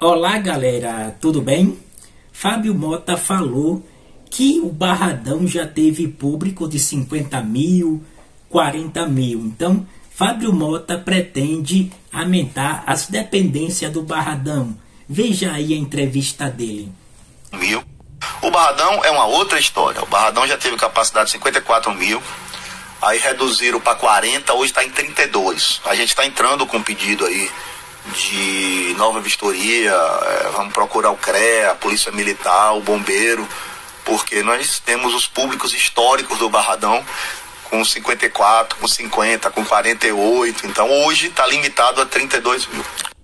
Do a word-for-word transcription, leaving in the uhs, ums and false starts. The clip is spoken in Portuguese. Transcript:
Olá galera, tudo bem? Fábio Mota falou que o Barradão já teve público de cinquenta mil, quarenta mil. Então, Fábio Mota pretende aumentar as dependências do Barradão. Veja aí a entrevista dele. Mil. O Barradão é uma outra história. O Barradão já teve capacidade de cinquenta e quatro mil. Aí reduziram para quarenta, hoje está em trinta e dois. A gente está entrando com um pedido aí de nova vistoria, é, vamos procurar o C R E A, a Polícia Militar, o Bombeiro, porque nós temos os públicos históricos do Barradão com cinquenta e quatro, com cinquenta, com quarenta e oito, então hoje está limitado a trinta e dois mil.